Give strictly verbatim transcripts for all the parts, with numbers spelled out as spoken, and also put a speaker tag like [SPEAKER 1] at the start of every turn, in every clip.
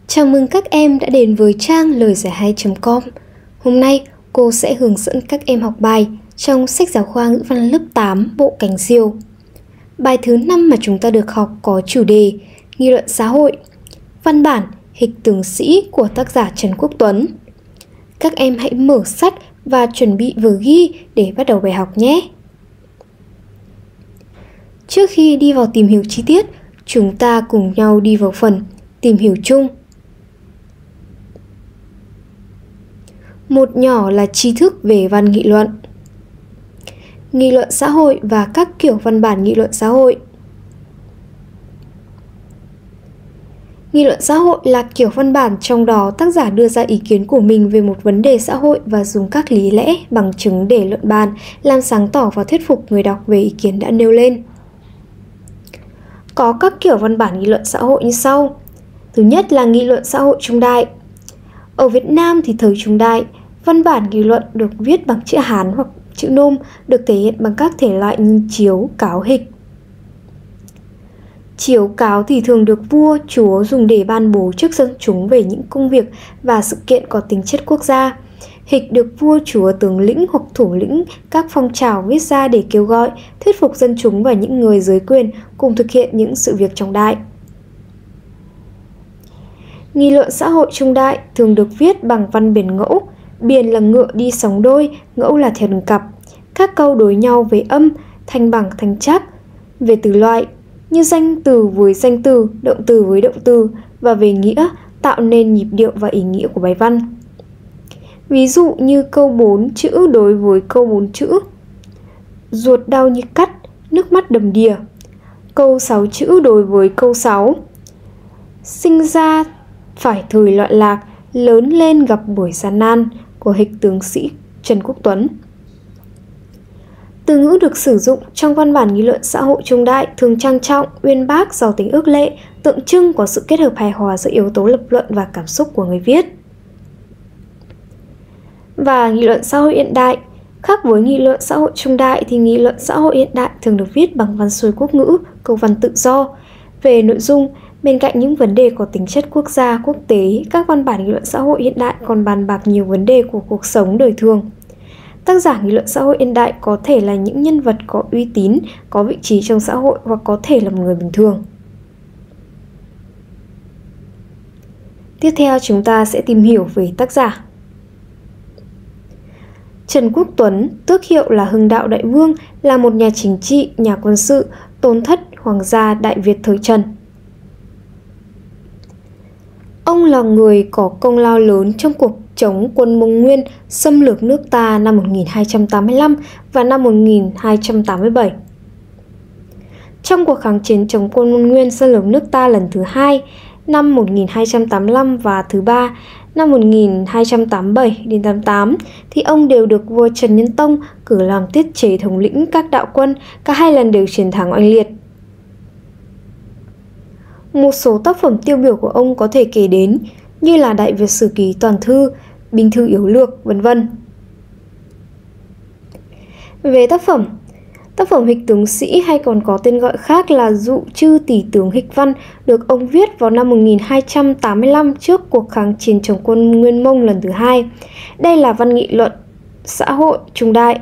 [SPEAKER 1] Chào mừng các em đã đến với trang lời giải hay chấm com. Hôm nay cô sẽ hướng dẫn các em học bài trong sách giáo khoa ngữ văn lớp tám bộ Cánh Diều. Bài thứ năm mà chúng ta được học có chủ đề nghị luận xã hội, văn bản Hịch tướng sĩ của tác giả Trần Quốc Tuấn. Các em hãy mở sách và chuẩn bị vở ghi để bắt đầu bài học nhé. Trước khi đi vào tìm hiểu chi tiết, chúng ta cùng nhau đi vào phần tìm hiểu chung. Một nhỏ là tri thức về văn nghị luận. Nghị luận xã hội và các kiểu văn bản nghị luận xã hội. Nghị luận xã hội là kiểu văn bản trong đó tác giả đưa ra ý kiến của mình về một vấn đề xã hội và dùng các lý lẽ, bằng chứng để luận bàn, làm sáng tỏ và thuyết phục người đọc về ý kiến đã nêu lên. Có các kiểu văn bản nghị luận xã hội như sau. Thứ nhất là nghị luận xã hội trung đại. Ở Việt Nam thì thời trung đại, văn bản nghị luận được viết bằng chữ Hán hoặc chữ Nôm, được thể hiện bằng các thể loại như chiếu, cáo, hịch. Chiếu cáo thì thường được vua, chúa dùng để ban bố trước dân chúng về những công việc và sự kiện có tính chất quốc gia. Hịch được vua, chúa, tướng lĩnh hoặc thủ lĩnh các phong trào viết ra để kêu gọi, thuyết phục dân chúng và những người dưới quyền cùng thực hiện những sự việc trọng đại. Nghị luận xã hội trung đại thường được viết bằng văn biển ngẫu. Biển là ngựa đi sóng đôi, ngẫu là theo đường cặp. Các câu đối nhau về âm, thanh bằng, thanh chắc. Về từ loại, như danh từ với danh từ, động từ với động từ, và về nghĩa, tạo nên nhịp điệu và ý nghĩa của bài văn. Ví dụ như câu bốn chữ đối với câu bốn chữ. Ruột đau như cắt, nước mắt đầm đìa. Câu sáu chữ đối với câu sáu. Sinh ra phải thời loạn lạc, lớn lên gặp buổi gian nan, của hịch tướng sĩ Trần Quốc Tuấn. Từ ngữ được sử dụng trong văn bản nghị luận xã hội trung đại thường trang trọng, uyên bác, giàu tính ước lệ, tượng trưng có sự kết hợp hài hòa giữa yếu tố lập luận và cảm xúc của người viết. Và nghị luận xã hội hiện đại. Khác với nghị luận xã hội trung đại thì nghị luận xã hội hiện đại thường được viết bằng văn xuôi quốc ngữ, câu văn tự do. Về nội dung, bên cạnh những vấn đề có tính chất quốc gia, quốc tế, các văn bản nghị luận xã hội hiện đại còn bàn bạc nhiều vấn đề của cuộc sống đời thường. Tác giả nghị luận xã hội hiện đại có thể là những nhân vật có uy tín, có vị trí trong xã hội hoặc có thể là một người bình thường. Tiếp theo chúng ta sẽ tìm hiểu về tác giả. Trần Quốc Tuấn, tước hiệu là Hưng Đạo Đại Vương, là một nhà chính trị, nhà quân sự, tôn thất hoàng gia Đại Việt thời Trần. Ông là người có công lao lớn trong cuộc chống quân Mông Nguyên xâm lược nước ta năm một nghìn hai trăm tám mươi lăm và năm một nghìn hai trăm tám mươi bảy. Trong cuộc kháng chiến chống quân Mông Nguyên xâm lược nước ta lần thứ hai năm một nghìn hai trăm tám mươi lăm và thứ ba năm một nghìn hai trăm tám mươi bảy đến tám mươi tám thì ông đều được vua Trần Nhân Tông cử làm tiết chế thống lĩnh các đạo quân, cả hai lần đều chiến thắng oanh liệt. Một số tác phẩm tiêu biểu của ông có thể kể đến như là Đại Việt Sử Ký Toàn Thư, Binh Thư Yếu Lược, vân vân. Về tác phẩm, tác phẩm Hịch tướng sĩ hay còn có tên gọi khác là Dụ Chư Tỷ tướng Hịch văn được ông viết vào năm một nghìn hai trăm tám mươi lăm trước cuộc kháng chiến chống quân Nguyên Mông lần thứ hai. Đây là văn nghị luận xã hội trung đại.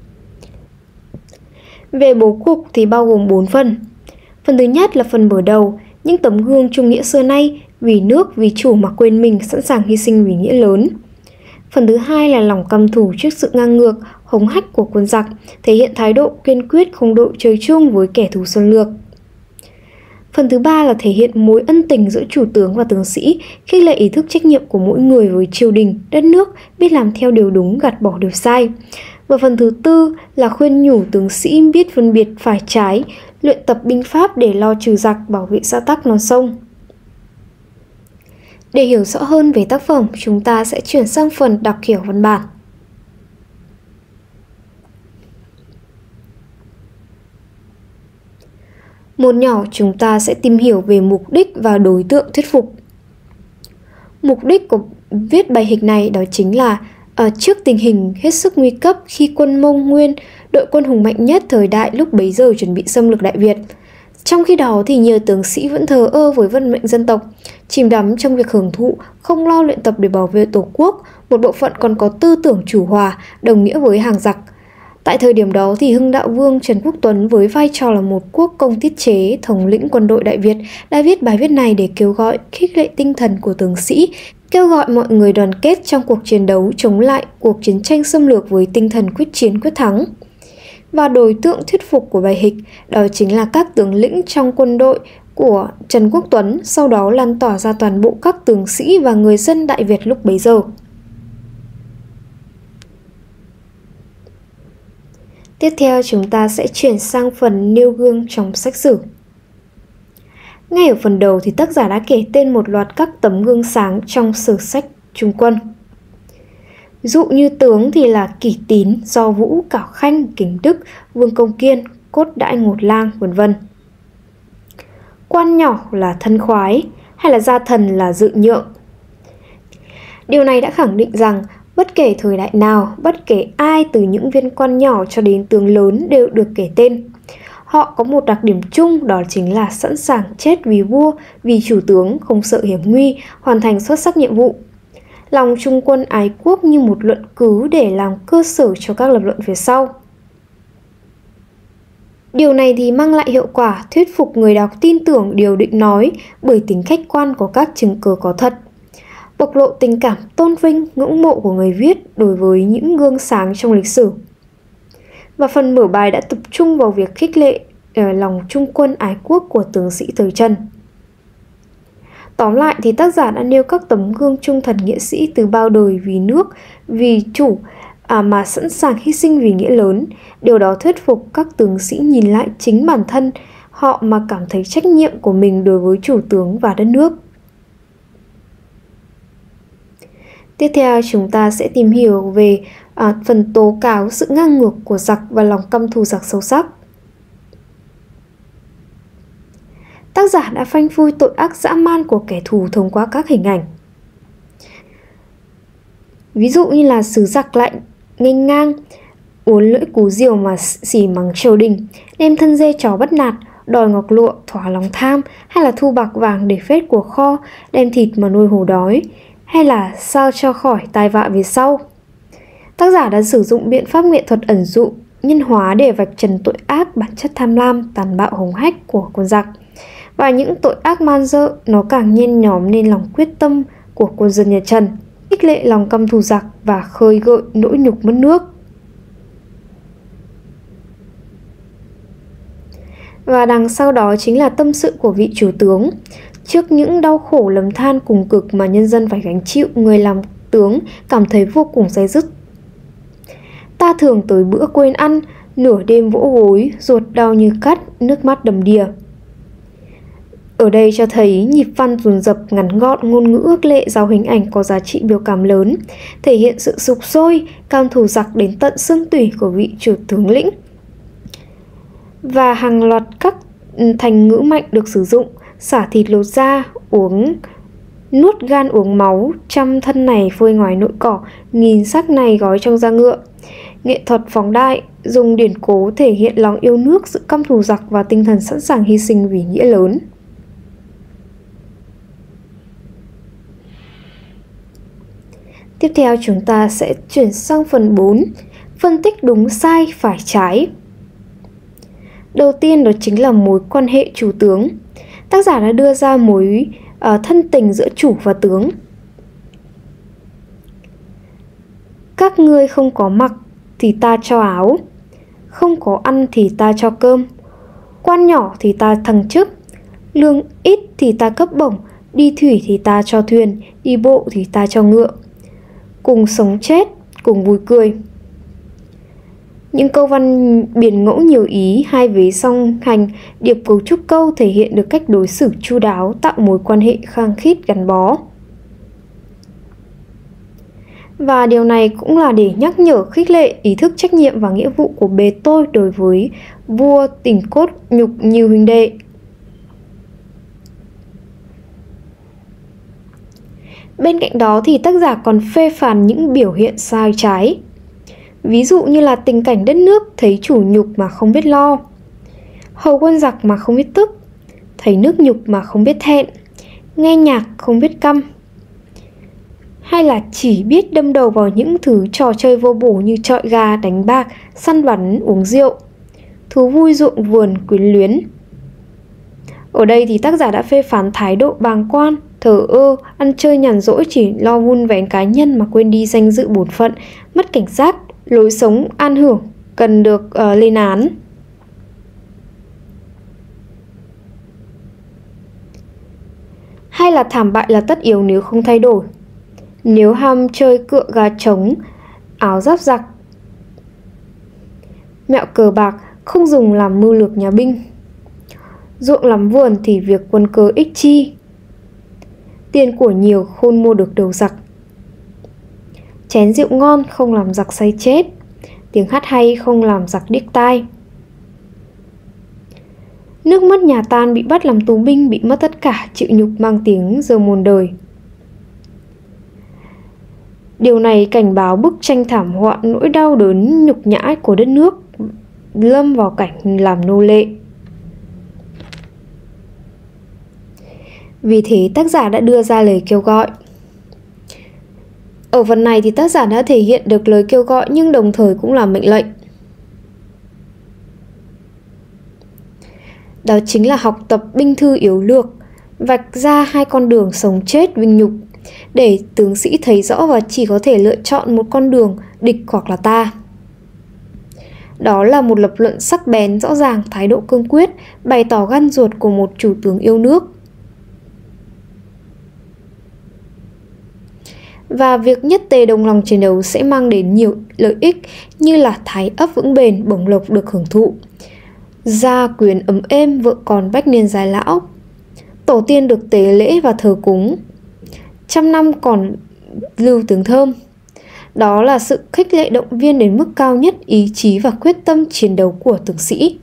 [SPEAKER 1] Về bố cục thì bao gồm bốn phần. Phần thứ nhất là phần mở đầu, những tấm gương trung nghĩa xưa nay, vì nước, vì chủ mà quên mình, sẵn sàng hy sinh vì nghĩa lớn. Phần thứ hai là lòng căm thù trước sự ngang ngược, hống hách của quân giặc, thể hiện thái độ kiên quyết không đội trời chung với kẻ thù xâm lược. Phần thứ ba là thể hiện mối ân tình giữa chủ tướng và tướng sĩ, khích lệ ý thức trách nhiệm của mỗi người với triều đình, đất nước, biết làm theo điều đúng, gạt bỏ điều sai. Và phần thứ tư là khuyên nhủ tướng sĩ biết phân biệt phải trái, luyện tập binh pháp để lo trừ giặc, bảo vệ xã tắc non sông. Để hiểu rõ hơn về tác phẩm, chúng ta sẽ chuyển sang phần đọc hiểu văn bản. Một nhỏ chúng ta sẽ tìm hiểu về mục đích và đối tượng thuyết phục. Mục đích của viết bài hịch này đó chính là ở trước tình hình hết sức nguy cấp khi quân Mông Nguyên, đội quân hùng mạnh nhất thời đại lúc bấy giờ chuẩn bị xâm lược Đại Việt, Trong khi đó thì nhiều tướng sĩ vẫn thờ ơ với vận mệnh dân tộc, chìm đắm trong việc hưởng thụ, không lo luyện tập để bảo vệ Tổ quốc. Một bộ phận còn có tư tưởng chủ hòa, đồng nghĩa với hàng giặc. Tại thời điểm đó thì Hưng Đạo Vương Trần Quốc Tuấn với vai trò là một quốc công tiết chế, thống lĩnh quân đội Đại Việt đã viết bài viết này để kêu gọi khích lệ tinh thần của tướng sĩ, kêu gọi mọi người đoàn kết trong cuộc chiến đấu chống lại cuộc chiến tranh xâm lược với tinh thần quyết chiến quyết thắng. Và đối tượng thuyết phục của bài hịch đó chính là các tướng lĩnh trong quân đội của Trần Quốc Tuấn, sau đó lan tỏa ra toàn bộ các tướng sĩ và người dân Đại Việt lúc bấy giờ. Tiếp theo chúng ta sẽ chuyển sang phần nêu gương trong sách sử. Ngay ở phần đầu thì tác giả đã kể tên một loạt các tấm gương sáng trong sử sách Trung Quân. Ví dụ như tướng thì là Kỷ Tín, Do Vũ, Cảo Khanh, Kính Đức, Vương Công Kiên, Cốt Đãi Ngột Lang, vân vân. Quan nhỏ là Thân Khoái, hay là gia thần là Dự Nhượng. Điều này đã khẳng định rằng bất kể thời đại nào, bất kể ai từ những viên quan nhỏ cho đến tướng lớn đều được kể tên. Họ có một đặc điểm chung, đó chính là sẵn sàng chết vì vua, vì chủ tướng, không sợ hiểm nguy, hoàn thành xuất sắc nhiệm vụ. Lòng trung quân ái quốc như một luận cứ để làm cơ sở cho các lập luận phía sau. Điều này thì mang lại hiệu quả thuyết phục người đọc tin tưởng điều định nói bởi tính khách quan của các chứng cứ có thật, bộc lộ tình cảm tôn vinh, ngưỡng mộ của người viết đối với những gương sáng trong lịch sử. Và phần mở bài đã tập trung vào việc khích lệ ở lòng trung quân ái quốc của tướng sĩ thời Trần. Tóm lại thì tác giả đã nêu các tấm gương trung thần nghĩa sĩ từ bao đời vì nước, vì chủ à, mà sẵn sàng hy sinh vì nghĩa lớn. Điều đó thuyết phục các tướng sĩ nhìn lại chính bản thân họ mà cảm thấy trách nhiệm của mình đối với chủ tướng và đất nước. Tiếp theo chúng ta sẽ tìm hiểu về à, phần tố cáo sự ngang ngược của giặc và lòng căm thù giặc sâu sắc. Tác giả đã phanh phui tội ác dã man của kẻ thù thông qua các hình ảnh. Ví dụ như là sứ giặc lạnh, nghênh ngang, uốn lưỡi cú diều mà xỉ mắng triều đình, đem thân dê chó bắt nạt, đòi ngọc lụa, thỏa lòng tham, hay là thu bạc vàng để phết của kho, đem thịt mà nuôi hổ đói, hay là sao cho khỏi tai vạ về sau. Tác giả đã sử dụng biện pháp nghệ thuật ẩn dụ, nhân hóa để vạch trần tội ác, bản chất tham lam, tàn bạo hống hách của quân giặc. Và những tội ác man dợ nó càng nhen nhóm nên lòng quyết tâm của quân dân nhà Trần, khích lệ lòng căm thù giặc và khơi gợi nỗi nhục mất nước. Và đằng sau đó chính là tâm sự của vị chủ tướng. Trước những đau khổ lầm than cùng cực mà nhân dân phải gánh chịu, người làm tướng cảm thấy vô cùng day dứt. Ta thường tới bữa quên ăn, nửa đêm vỗ gối, ruột đau như cắt, nước mắt đầm đìa. Ở đây cho thấy nhịp văn dồn dập, ngắn gọn, ngôn ngữ ước lệ, giao hình ảnh có giá trị biểu cảm lớn, thể hiện sự sục sôi, cam thù giặc đến tận xương tủy của vị chủ tướng lĩnh. Và hàng loạt các thành ngữ mạnh được sử dụng: xả thịt lột da, uống nuốt gan uống máu, trăm thân này phơi ngoài nội cỏ, nghìn xác này gói trong da ngựa. Nghệ thuật phóng đại, dùng điển cố thể hiện lòng yêu nước, sự căm thù giặc và tinh thần sẵn sàng hy sinh vì nghĩa lớn. Tiếp theo chúng ta sẽ chuyển sang phần bốn, phân tích đúng sai phải trái. Đầu tiên đó chính là mối quan hệ chủ tướng. Tác giả đã đưa ra mối uh, thân tình giữa chủ và tướng. Các ngươi không có mặc thì ta cho áo, không có ăn thì ta cho cơm, quan nhỏ thì ta thăng chức, lương ít thì ta cấp bổng, đi thủy thì ta cho thuyền, đi bộ thì ta cho ngựa. Cùng sống chết, cùng vui cười. Những câu văn biển ngẫu nhiều ý, hai vế song hành, điệp cấu trúc câu thể hiện được cách đối xử chu đáo, tạo mối quan hệ khăng khít gắn bó. Và điều này cũng là để nhắc nhở, khích lệ ý thức trách nhiệm và nghĩa vụ của bề tôi đối với vua, tình cốt nhục như huynh đệ. Bên cạnh đó thì tác giả còn phê phán những biểu hiện sai trái. Ví dụ như là tình cảnh đất nước thấy chủ nhục mà không biết lo, hầu quân giặc mà không biết tức, thấy nước nhục mà không biết thẹn, nghe nhạc không biết câm, hay là chỉ biết đâm đầu vào những thứ trò chơi vô bổ như chọi gà, đánh bạc, săn bắn, uống rượu, thú vui ruộng vườn, quyến luyến. Ở đây thì tác giả đã phê phán thái độ bàng quan, thờ ơ, ăn chơi nhàn rỗi chỉ lo vun vén cá nhân mà quên đi danh dự bổn phận, mất cảnh giác, lối sống an hưởng cần được uh, lên án. Hay là thảm bại là tất yếu nếu không thay đổi. Nếu ham chơi cựa gà trống, áo giáp giặc, mẹo cờ bạc không dùng làm mưu lược nhà binh, ruộng lắm vườn thì việc quân cơ ích chi, tiền của nhiều khôn mua được đầu giặc, chén rượu ngon không làm giặc say chết, tiếng hát hay không làm giặc điếc tai. Nước mất nhà tan, bị bắt làm tù binh, bị mất tất cả, chịu nhục mang tiếng giờ muôn đời. Điều này cảnh báo bức tranh thảm họa, nỗi đau đớn nhục nhã của đất nước lâm vào cảnh làm nô lệ. Vì thế tác giả đã đưa ra lời kêu gọi. Ở phần này thì tác giả đã thể hiện được lời kêu gọi nhưng đồng thời cũng là mệnh lệnh. Đó chính là học tập binh thư yếu lược, vạch ra hai con đường sống chết vinh nhục, để tướng sĩ thấy rõ và chỉ có thể lựa chọn một con đường, địch hoặc là ta. Đó là một lập luận sắc bén, rõ ràng, thái độ cương quyết, bày tỏ gan ruột của một chủ tướng yêu nước. Và việc nhất tề đồng lòng chiến đấu sẽ mang đến nhiều lợi ích như là thái ấp vững bền, bổng lộc được hưởng thụ, gia quyến ấm êm, vợ con bách niên giai lão, tổ tiên được tế lễ và thờ cúng, trăm năm còn lưu tiếng thơm. Đó là sự khích lệ động viên đến mức cao nhất ý chí và quyết tâm chiến đấu của tướng sĩ.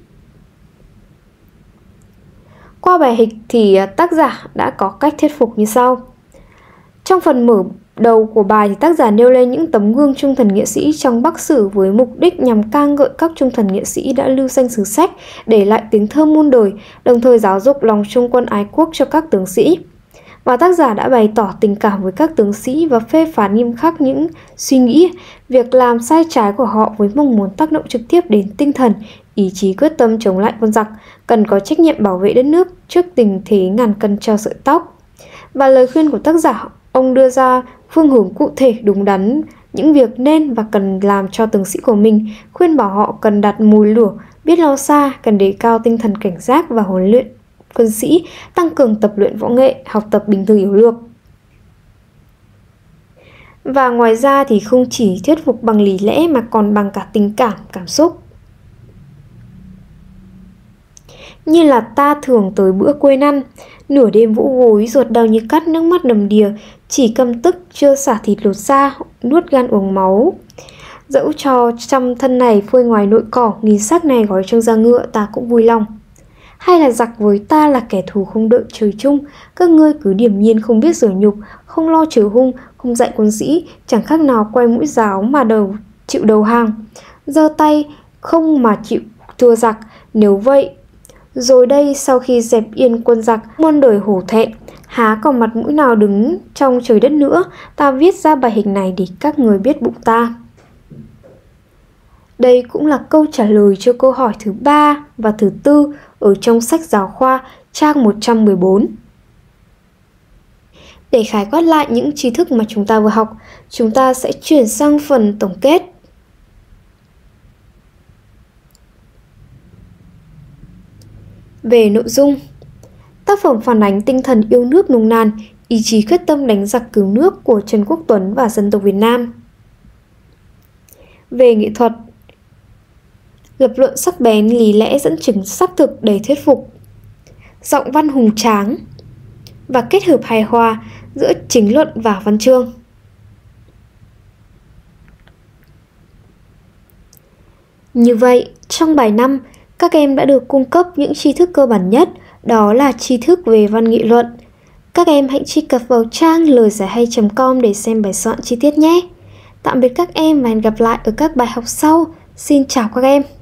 [SPEAKER 1] Qua bài hịch thì tác giả đã có cách thuyết phục như sau. Trong phần mở đầu của bài thì tác giả nêu lên những tấm gương trung thần nghĩa sĩ trong Bắc Sử với mục đích nhằm ca ngợi các trung thần nghĩa sĩ đã lưu danh sử sách, để lại tiếng thơm muôn đời, đồng thời giáo dục lòng trung quân ái quốc cho các tướng sĩ. Và tác giả đã bày tỏ tình cảm với các tướng sĩ và phê phán nghiêm khắc những suy nghĩ, việc làm sai trái của họ với mong muốn tác động trực tiếp đến tinh thần, ý chí quyết tâm chống lại quân giặc, cần có trách nhiệm bảo vệ đất nước trước tình thế ngàn cân treo sợi tóc. Và lời khuyên của tác giả, ông đưa ra phương hướng cụ thể đúng đắn những việc nên và cần làm cho tướng sĩ của mình, khuyên bảo họ cần đặt mùi lửa, biết lo xa, cần đề cao tinh thần cảnh giác và huấn luyện quân sĩ, tăng cường tập luyện võ nghệ, học tập binh thư yếu lược. Và ngoài ra thì không chỉ thuyết phục bằng lý lẽ mà còn bằng cả tình cảm, cảm xúc. Như là ta thường tới bữa quên ăn, nửa đêm vỗ gối, ruột đau như cắt, nước mắt đầm đìa, chỉ căm tức chưa xả thịt lột da, nuốt gan uống máu. Dẫu cho trăm thân này phơi ngoài nội cỏ, nghìn xác này gói trong da ngựa, ta cũng vui lòng. Hay là giặc với ta là kẻ thù không đợi trời chung, các ngươi cứ điềm nhiên không biết rửa nhục, không lo trừ hung, không dạy quân sĩ, chẳng khác nào quay mũi giáo mà đầu chịu đầu hàng, giơ tay không mà chịu thua giặc. Nếu vậy, rồi đây sau khi dẹp yên quân giặc, muôn đời hổ thẹn, há còn mặt mũi nào đứng trong trời đất nữa. Ta viết ra bài hình này để các người biết bụng ta. Đây cũng là câu trả lời cho câu hỏi thứ ba và thứ tư ở trong sách giáo khoa trang một trăm mười bốn. Để khái quát lại những tri thức mà chúng ta vừa học, chúng ta sẽ chuyển sang phần tổng kết. Về nội dung, tác phẩm phản ánh tinh thần yêu nước nồng nàn, ý chí quyết tâm đánh giặc cứu nước của Trần Quốc Tuấn và dân tộc Việt Nam. Về nghệ thuật, lập luận sắc bén, lý lẽ dẫn chứng xác thực đầy thuyết phục, giọng văn hùng tráng và kết hợp hài hòa giữa chính luận và văn chương. Như vậy, trong bài năm, các em đã được cung cấp những tri thức cơ bản nhất, đó là tri thức về văn nghị luận. Các em hãy truy cập vào trang lời giải hay chấm com để xem bài soạn chi tiết nhé. Tạm biệt các em và hẹn gặp lại ở các bài học sau. Xin chào các em.